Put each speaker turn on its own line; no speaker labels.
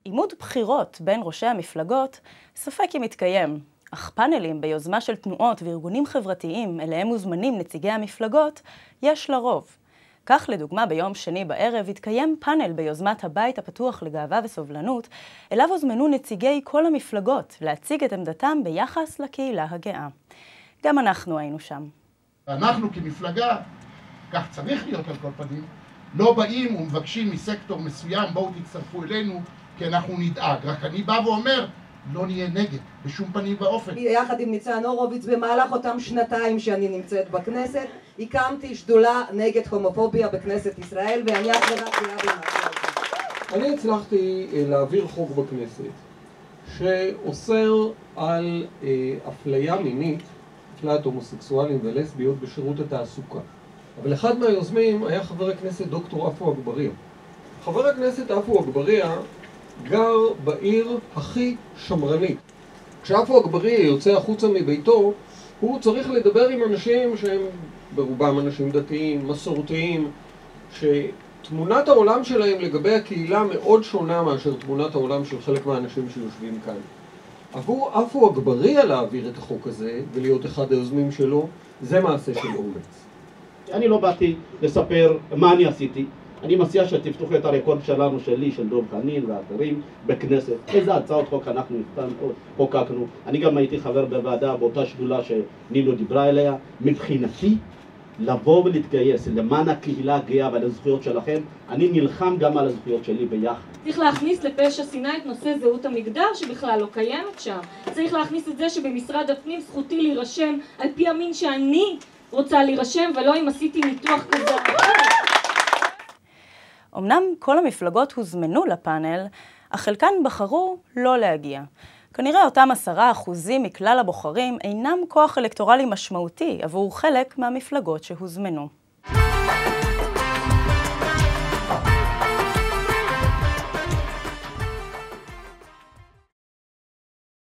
עימות בחירות בין ראשי המפלגות ספק אם מתקיים, אך פאנלים ביוזמה של תנועות וארגונים חברתיים אליהם מוזמנים נציגי המפלגות יש לרוב. כך לדוגמה ביום שני בערב התקיים פאנל ביוזמת הבית הפתוח לגאווה וסובלנות, אליו הוזמנו נציגי כל המפלגות להציג את עמדתם ביחס לקהילה הגאה. גם אנחנו היינו שם.
אנחנו כמפלגה, כך צריך להיות על כל פנים, לא באים ומבקשים מסקטור מסוים, בואו תצטרפו אלינו, כי אנחנו נדאג. רק אני בא ואומר, לא נהיה נגד, בשום פנים ואופן.
יחד עם ניצן הורוביץ, במהלך אותם שנתיים שאני נמצאת בכנסת, הקמתי שדולה נגד הומופוביה בכנסת ישראל, ואני החברה גאה בנושא הזה.
אני הצלחתי להעביר חוק בכנסת, שאוסר על אפליה מינית, אפליית הומוסקסואלים ולסביות בשירות התעסוקה. אבל אחד מהיוזמים היה חבר הכנסת דוקטור עפו אגבאריה. חבר הכנסת עפו אגבאריה גר בעיר הכי שמרנית. כשעפו אגבאריה יוצא החוצה מביתו, הוא צריך לדבר עם אנשים שהם ברובם אנשים דתיים, מסורתיים, שתמונת העולם שלהם לגבי הקהילה מאוד שונה מאשר תמונת העולם של חלק מהאנשים שיושבים כאן. עבור עפו אגבאריה להעביר את החוק הזה ולהיות אחד היוזמים שלו, זה מעשה של אומץ.
אני לא באתי לספר מה אני עשיתי. אני מציע שתפתחו את הרקורד שלנו, שלי, של דב חנין ואחרים בכנסת. איזה הצעות חוק אנחנו חוקקנו. אני גם הייתי חבר בוועדה באותה שדולה שנינו דיברה אליה. מבחינתי, לבוא ולהתגייס למען הקהילה הגאה ועל הזכויות שלכם, אני נלחם גם על הזכויות שלי ביחד.
צריך להכניס לפשע שנאה את נושא זהות המגדר שבכלל לא קיימת שם. צריך להכניס את זה שבמשרד הפנים זכותי להירשם על פי המין שאני רוצה להירשם, ולא אם עשיתי ניתוח כזה.
אמנם כל המפלגות הוזמנו לפאנל, אך חלקן בחרו לא להגיע. כנראה אותם 10% מכלל הבוחרים אינם כוח אלקטורלי משמעותי עבור חלק מהמפלגות שהוזמנו.